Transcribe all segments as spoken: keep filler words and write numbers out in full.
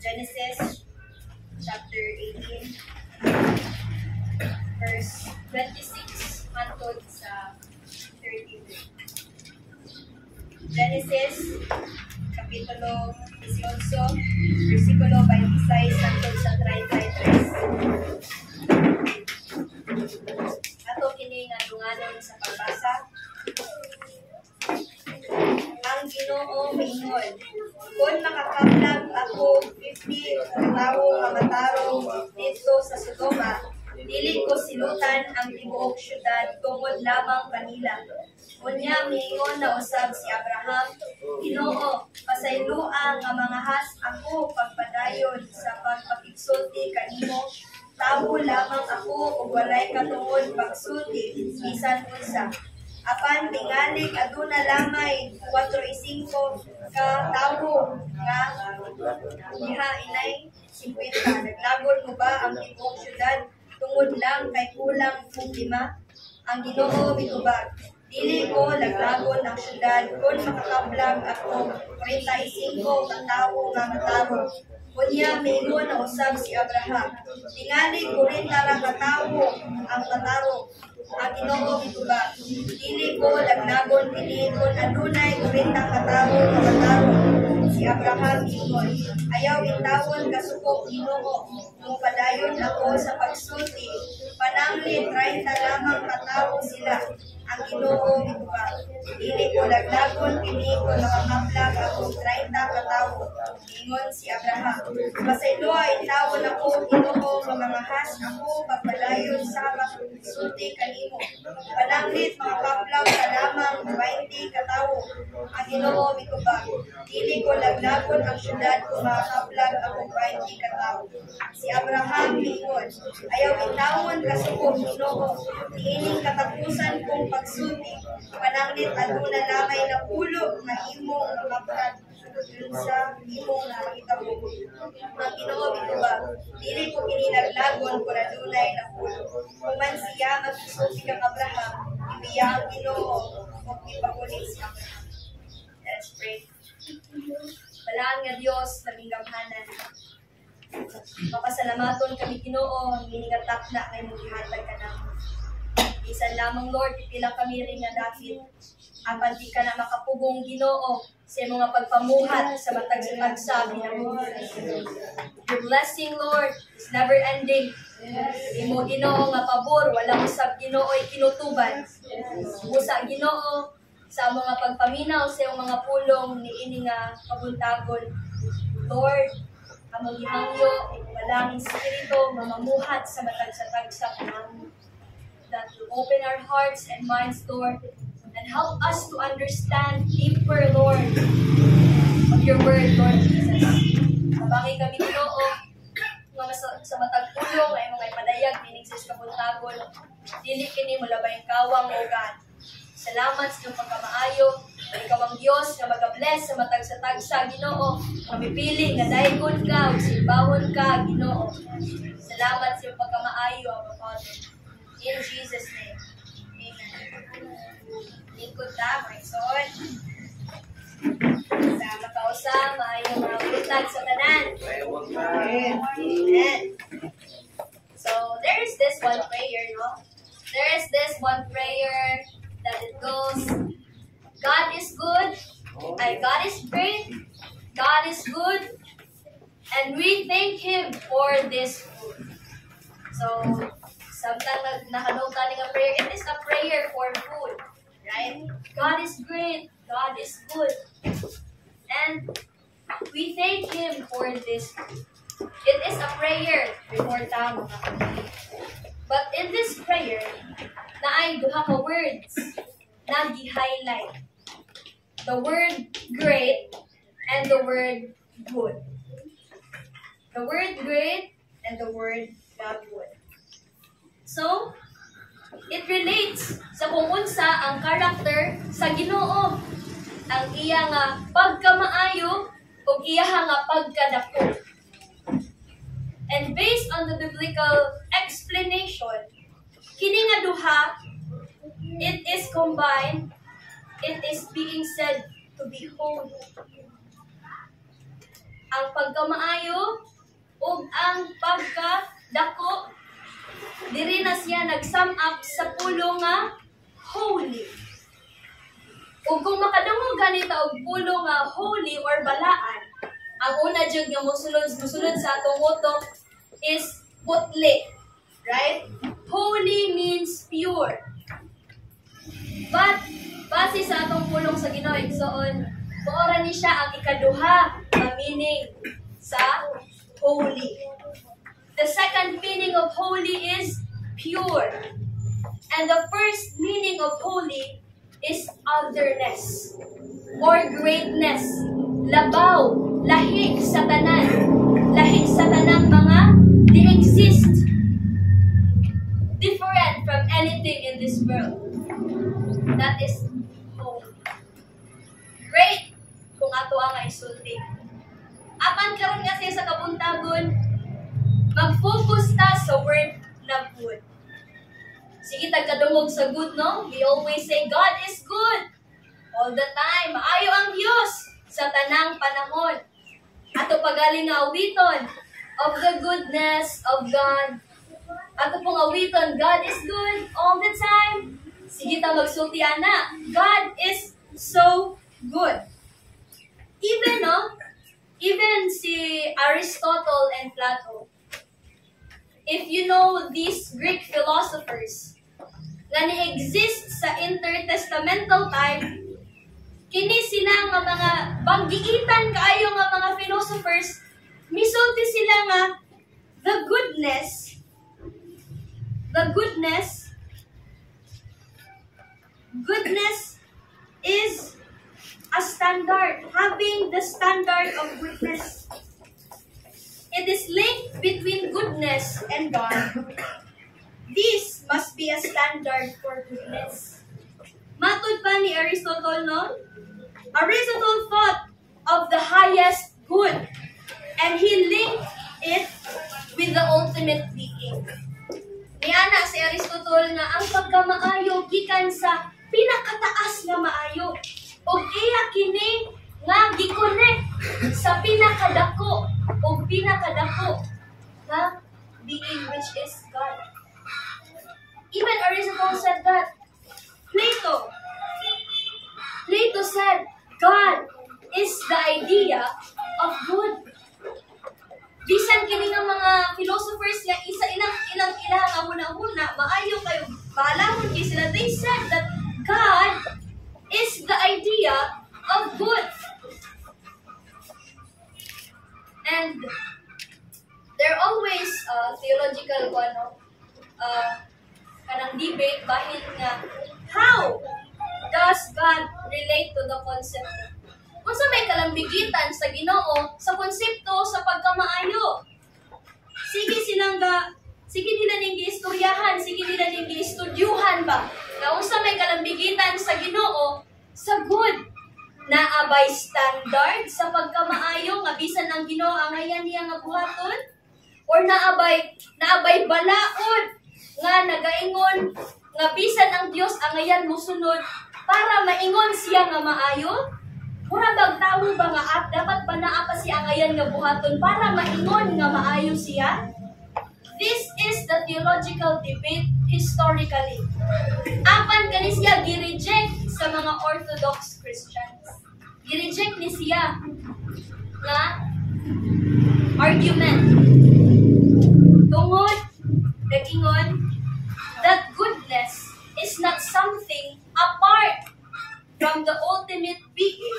Genesis chapter eighteen, verse twenty-six hangtod sa thirty-three. Genesis kapitulo eighteen, versikulo twenty-six hangtod sa thirty-three. Ato kini nga dunganon sa pagbasa. Ang Ginoo miingon, kung makakaplag ako fifty katawo nga matarong dito sa Sodoma, dili ko silutan ang tibuok syudad tungod lamang kanila. Unya miingon na usab si Abraham, Ginoo, pasayloa nga mangahas ako pagpadayon sa pagpakigsulti kanimo. Tawo lamang ako ug walay katungod pagsulti bisan unsa. Apan tingalig aduna lamay four y five ka tawo nga diha inay fifty. Naglagon mo ba ang tibuok syudad tungod lang kay kulang kung lima? Ang Ginoo mitubag, dili ko laglagon ang syudad kung makakablag ako forty-five ka tawo nga mataro. Kunya miingon na usab si Abraham, tingali forty ra ka tawo ang mataro. Ang Ginoo mitubag, dili ko laglagon kini kung adunay forty ka tawo nga mataro. Si Abraham ingon, ayaw intawon kasukok Ginoo, kung padayon ako sa pagsulti, pananglit thirty lamang ka tawo sila. Ang Ginoo mitubag, dili ko laglagon kini kung makakaplag ako thirty ka tawo. Ingon si Abraham, pasayloa intawon ako Ginoo nga mangahas ako pagpadayon sa pagsulti kanimo. Pananglit makakaplag ka lamang twenty ka tawo. Ang Ginoo mitubag, dili ko laglagon ang syudad kung makakaplag ako twenty ka tawo. Si Abraham miingon, ayaw intawon kasukog Ginoo, niining katapusan kong pagsulti, pananglit aduna lamay na pulo nga imong makaplag dun sa imong nakitabo. Ang Ginoo mitubag, dili ko kinilaglagon kung adunay na pulo. Kung man siya magsulti kang Abraham, ibiya ang Ginoo o ipakulit si Abraham. Let's pray. Balaan nga Diyos, naging gamhanan. Papasalamaton kami Ginoo, hiningatak na kay mong ihatag ka namin. Bisan lamang Lord, ipila kami rin nga dapit. Apan di ka na makapugong Ginoo sa mga pagpamuhat sa matag-tagsa binabuhay. Your blessing, Lord, is never ending. Imo Ginoo nga pabor, walang usab Ginoo ay kinutuban. Busa Ginoo sa mga pagpaminaw sa iyong mga pulong ni ini nga kabuntagon. Lord, among gihangyo, walang espiritu mamamuhat sa matag-tagsa namin. That will open our hearts and minds, Lord, and help us to understand deeper, Lord, of your word, Lord Jesus. Mabangi kami Ginoo, nga sa, sa matagpulong ay mga ipadayag dinig sa kabuntagon, dili kini mulabay kawang o God. Salamat sa iyong pagkamaayo, na ikaw ang Diyos na mag-bless sa matag-sa-tagsa, Ginoo. Mamipili nga dahigon ka, o simbawon ka, Ginoo. Salamat sa iyong pagkamaayo, Abba Father. In Jesus' name, amen. Lingkod ta, my son. Sa makausap, maayong mga buntag sa tanan. Amen. So, there is this one prayer, no? There is this one prayer that it goes, God is good, and God is great, God is good, and we thank Him for this food. So, sometimes nakanoka nga prayer, it is a prayer for food, right? God is great, God is good, and we thank Him for this food. It is a prayer before tama. But in this prayer, na ay duha ka words na gi-highlight. The word great and the word good. The word great and the word not good. So, it relates sa kung unsa ang karakter sa Ginoo. Ang iya nga pagkamaayo o iya nga pagkadako. And based on the biblical explanation, kini nga duha, it is combined, it is being said to be holy. Ang pag pagkamaayo ug ang pagkadako. Diri na siya nag-sum up sa pulo nga holy. Ug kung makadungog ganito og pulo nga holy or balaan, ang una jud nga mosulod mosulod sa atong utok is putli, right? Holy means pure. But base sa atong pulong sa Ginoo igsoon, moora ni siya ang ikaduha nga meaning sa holy. The second meaning of holy is pure. And the first meaning of holy is otherness or greatness. Labaw, lahi sa tanan. Lahi sa tanang mga di-exist. Different from anything in this world. That is holy. Great kung ato ang isulti. Apan karon kasi sa kabuntagon, mag-focus ta sa word na good. Sige, tagkadungog sa good, no? We always say, God is good. All the time. Maayo ang Diyos sa tanang panahon. Ato pagaling nga awiton of the goodness of God. Ato pong awiton, God is good all the time. Sige, ta magsulti ana. God is so good. Even, no? Even si Aristotle and Plato, if you know these Greek philosophers nga ni-exist sa intertestamental time, kini sila nga mga banggiitan kaayo nga mga philosophers, misulti sila nga the goodness, the goodness, goodness is a standard, having the standard of goodness. It is linked between goodness and God. This must be a standard for goodness. Matud pa ni Aristotle, no? Aristotle thought of the highest good, and he linked it with the ultimate being. Niana si Aristotle nga ang pagkamaayo gikan sa pinakataas nga maayo. Og iya kini nga gi-connect sa pinakadako o pinakadako na being which is God. Even Aristotle said that. Plato, Plato said God is the idea of good. Bisan kini nga mga philosophers nga isa ilang ilang ilang nga muna-muna maayo kayo balahon kay sila, they said that God is the idea of good. And there are always uh, theological ano, uh, kanang debate bahin nga how does God relate to the concept? Kung sa may kalambigitan sa Ginoo sa konsepto sa pagkamaayo. Sige silang ga, sige nila ning giistoryahan, sige nila ning giistudyuhan ba? Na unsa may kalambigitan sa Ginoo sa good. Naabay standard sa pagkamaayo nga bisan ang Ginoo ang ayan niya nga buhaton, or naabay naabay balaod nga nagaingon nga bisan ang Dios ang ayan mosunod para maingon siya nga maayo. Mura bang tawo ba nga at dapat ba naa pa siya ang ayan nga buhaton para maingon nga maayo siya? This is the theological debate historically. Apan kani siya gi-reject sa mga Orthodox Christians. Gi-reject ni siya nga argument. Tungod, nag-ingon, that goodness is not something apart from the ultimate being,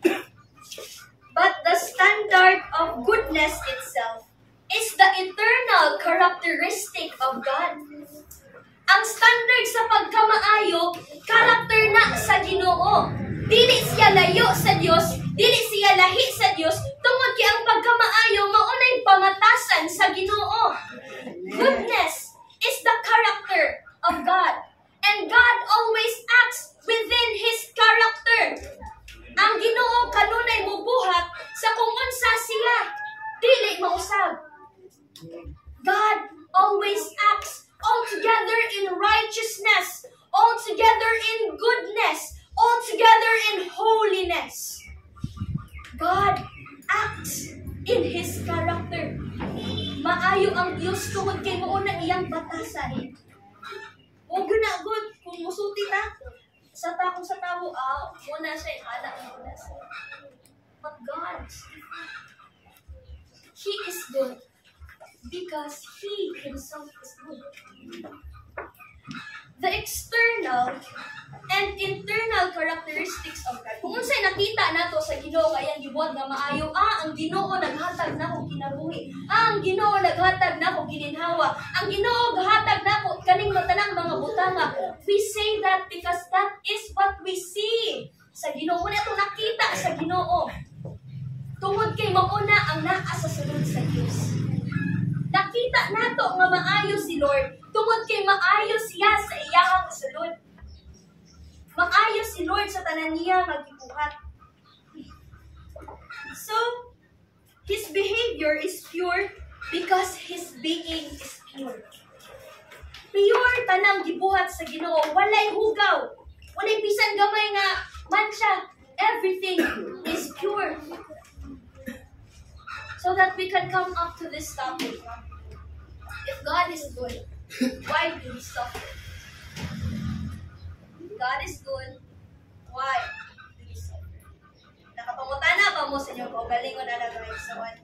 but the standard of goodness itself is the eternal characteristic of God. Ang standard sa pagkamaayo, character na sa Ginoo. Dili siya layo sa Dios, dili siya lahi sa Dios, tungod kay ang pagkamaayo maunay pamatasan sa Ginoo. Goodness is the character of God, and God always acts within His character. Ang Ginoo kanunay mubuhat sa kung unsa siya, dili mausab. God always acts altogether in righteousness, altogether in goodness, altogether in holiness. God acts in His character. Maayo ang Dios tungod kay mao na iyang batasan. Huwag yun na good kung musulti ta sa ta kung sa tao, ah, muna siya, anak mo na siya. But God, He is good because He Himself is good. The external and internal characteristics of God. Kung unsay nakita nato sa Ginoo nga iyang gibuhat nga maayo, ah, ang Ginoo naghatag nako kinabuhi. Ah, ang Ginoo naghatag nako gininhawa. Ang Ginoo gahatag nako kaning matanang mga butanga. We say that because that is what we see sa Ginoo. Muna itong nakita sa Ginoo. Tungod kay mauna ang naa sa sulod sa Dios. Nakita nato nga maayo si Lord tungod kay maayo siya sa iyahang sulod. Maayo si Lord sa tanan niya maggibuhat. So, His behavior is pure because His being is pure. Pure tanang gibuhat sa Ginoo, walay hugaw, walay bisan gamay nga mancha. Everything is pure. So that we can come up to this topic. If God is good, why do we suffer? God is good, why do we suffer? Nakapangutana ba mo sa inyo o galingon na nagawin sa one?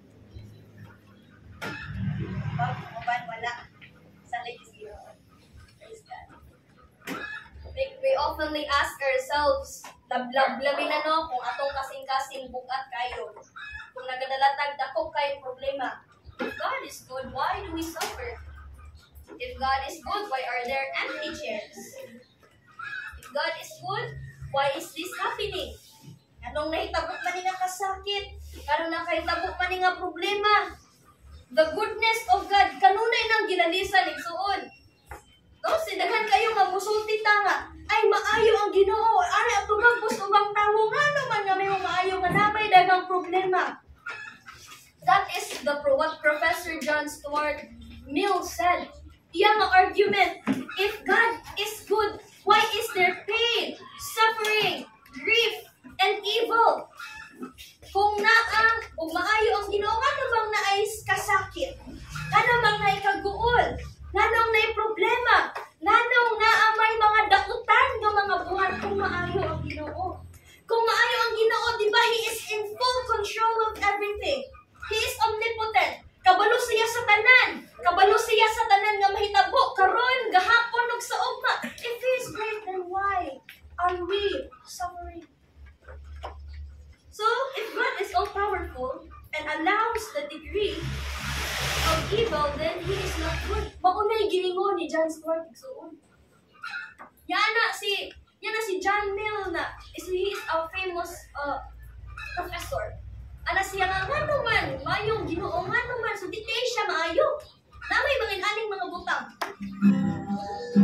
Pag uban, wala. Sa ladies ginoon. Praise God. We, we oftenly ask ourselves, lablab-labi na no, kung atong kasing-kasing bukat kayo. Kung nagadalatag dako kayong problema. If God is good, why do we suffer? If God is good, why are there empty chairs? If God is good, why is this happening? Anong nahitabok man nga kasakit? Anong nakahitabok man nga problema? The goodness of God, kanunay nang ginalisan igsuon. No, sinaghan kayo nga musulti ta nga, ay maayo ang Ginoo. Ari ang tubag ubang tawo nga naman nga may maayo nga namay daghang problema. That is the what Professor John Stuart Mill said. Iyang argument, if God is good, why is there pain, suffering, grief, and evil? Kung naa o maayo ang Ginoo, ano bang naay kasakit? Ano bang naay kaguol? Nganong naay problema? Nganong naa may mga dautan nga mga buhat kung maayo ang Ginoo? Kung maayo ang Ginoo, di ba He is in full control of everything? He is omnipotent. Kabalo siya sa tanan. Kabalo siya sa tanan nga mahitabo karon gahapon ug sa ugma. If He is great, then why are we suffering? So, if God is all-powerful and allows the degree of evil, then He is not good. Maunay giningon ni John Stuart Igsuon. Yan na si, yan na si John Mill na, is he is a famous uh, professor. Ana siya nga, nga naman, mayong Ginoo, nga naman, so di siya maayo. Na may mga aning mga butang.